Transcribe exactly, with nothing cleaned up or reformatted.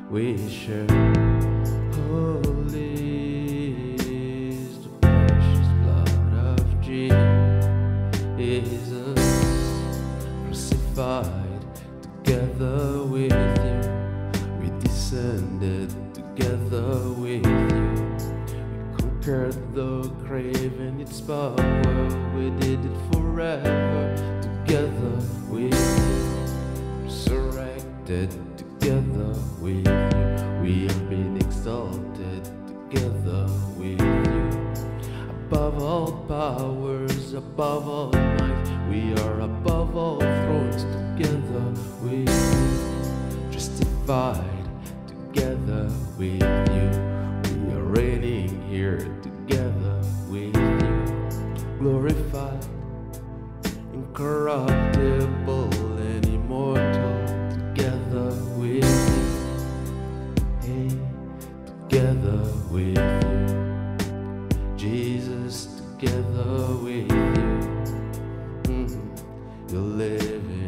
we share. Holy is the precious blood of Jesus, crucified together with you. We descended together with you. We conquered the grave and its power. We did it forever together with you. Resurrected together with you. We have been exalted together with you. Above all powers, above all might, we are above all thrones together with you. Justified together with you. We are reigning here together with you. Glorified, incorruptible and immortal together with you. Hey, together with you. Jesus, together with you. Mm-hmm. You're living.